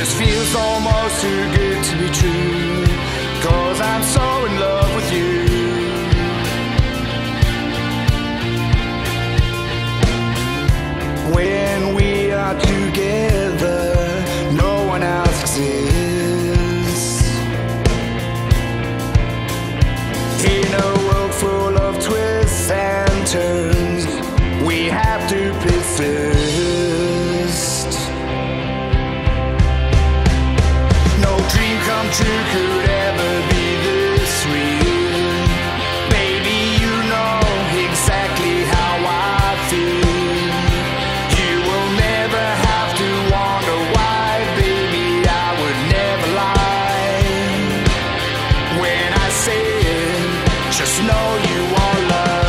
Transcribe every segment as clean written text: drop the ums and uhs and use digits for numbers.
Feels almost too good to be true, 'cause I'm so in love with you. When we are together, no one else exists. In a world full of twists and turns, we have to persist. Come true could ever be this real. Baby, you know exactly how I feel. You will never have to wonder why, baby, I would never lie. When I say it, just know you want love.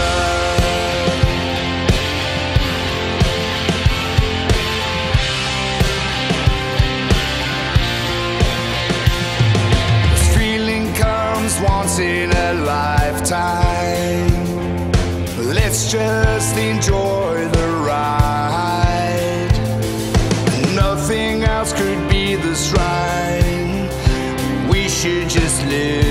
Once in a lifetime, let's just enjoy the ride. Nothing else could be this right. We should just live.